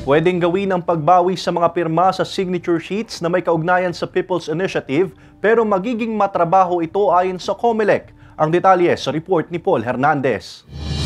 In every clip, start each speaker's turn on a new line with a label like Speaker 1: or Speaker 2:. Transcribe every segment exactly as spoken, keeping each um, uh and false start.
Speaker 1: Pwedeng gawin ang pagbawi sa mga pirma sa signature sheets na may kaugnayan sa People's Initiative pero magiging matrabaho ito ayon sa COMELEC. Ang detalye sa report ni Paul Hernandez.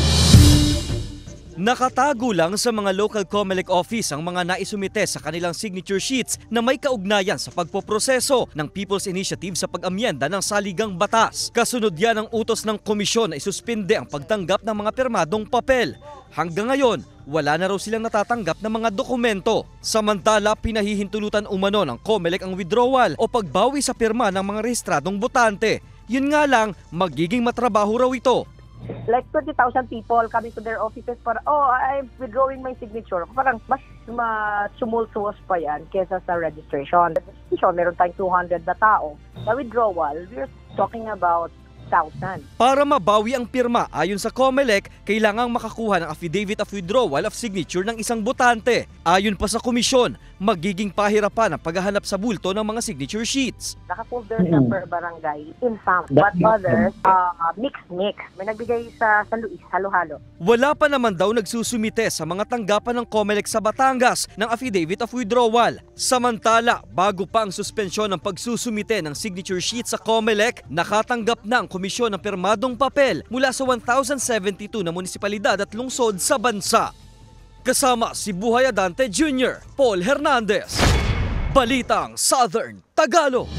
Speaker 2: Nakatago lang sa mga local COMELEC office ang mga naisumite sa kanilang signature sheets na may kaugnayan sa pagpoproseso ng People's Initiative sa pag-amyenda ng saligang batas. Kasunod yan ang utos ng komisyon na isuspinde ang pagtanggap ng mga pirmadong papel. Hanggang ngayon, wala na raw silang natatanggap ng mga dokumento. Samantala, pinahihintulutan umano ng COMELEC ang withdrawal o pagbawi sa pirma ng mga rehistradong botante. Yun nga lang, magiging matrabaho raw ito.
Speaker 3: Like twenty thousand people coming to their offices para, oh, I'm withdrawing my signature. Parang mas masumulsuos pa yan kesa sa registration. Registration, meron tayong two hundred na tao. Sa withdrawal, we're talking about thousand.
Speaker 2: Para mabawi ang pirma, ayon sa COMELEC, kailangang makakuha ng affidavit of withdrawal of signature ng isang botante. Ayon pa sa komisyon, magiging pahirapan ang paghahanap sa bulto ng mga signature sheets.
Speaker 3: Naka-folder siya per barangay in some, but others, uh, mix-mix. May nagbigay sa San Luis, halo-halo.
Speaker 2: Wala pa naman daw nagsusumite sa mga tanggapan ng COMELEC sa Batangas ng affidavit of withdrawal. Samantala, bago pa ang suspensyon ng pagsusumite ng signature sheets sa COMELEC, nakatanggap na ang komisyon ng pirmadong papel mula sa one thousand seventy-two na munisipalidad at lungsod sa bansa. Kasama si Buhay Adante Junior, Paul Hernandez, Balitang Southern Tagalog.